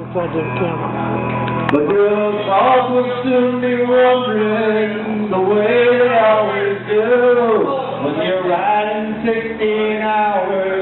for the camera. But your thoughts will soon be wandering the way they always do when you're riding 16 hours